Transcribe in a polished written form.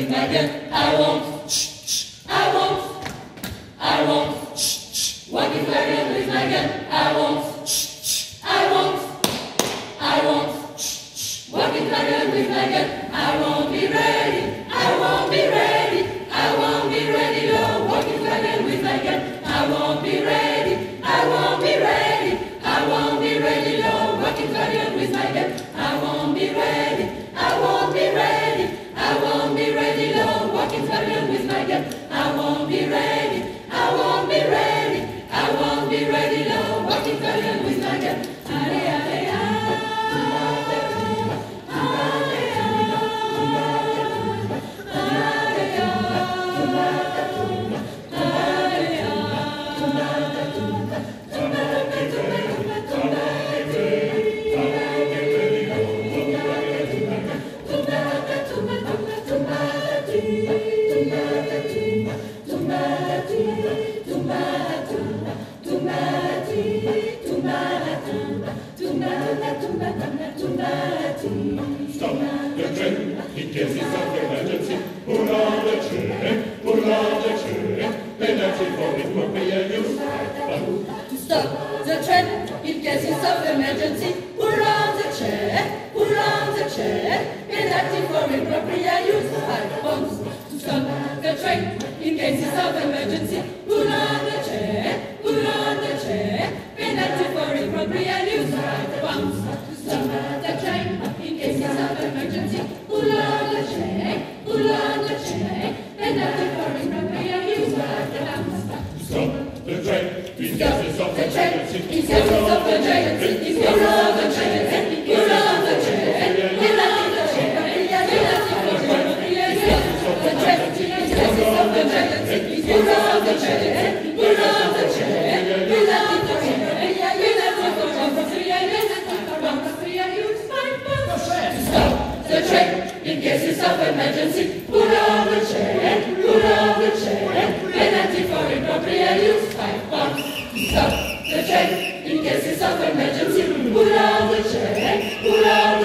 with my gun. I won't, I won't, I won't, walking wagon with my gun. I won't, I won't, I won't, walking wagon with my gun. I won't be ready, I won't be ready, I won't be ready, no, walking wagon with my gun. I won't be ready, I won't be ready, I won't be ready, no, walking wagon with my gun. I won't be ready, I won't be ready, I won't be ready, no, walking wagon with my gun. I won't be ready, I won't be ready, I won't be ready, no, walking wagon with my gun. Stop the train, in case it's of emergency. Pull on the train, pull on the train. Penalty for inappropriate use. Stop the train, in case it's of emergency. Pull on the chain, pull on the chain. Penalty for inappropriate use. 5 pounds. To stop the train, in case it's of emergency. Pull on the chain, pull on the chain. Penalty for inappropriate use. 5 pounds. To stop the train, in case it's of emergency. Pull on the chain, pull on the chain. Penalty for inappropriate use. 5 pounds. Stop the train, in case it's of emergency. In case it's of emergency, pull on the chain, pull on the chain. Penalty for inappropriate use. The train, in case it's of emergency. Pull on the chain, pull on the chain. Penalty for stop the train, in case it's of emergency. Pull on the chain, pull on the chain. Penalty for inappropriate use. 5 pounds. Stop the train, in case it's of emergency. Pull on the chain, pull on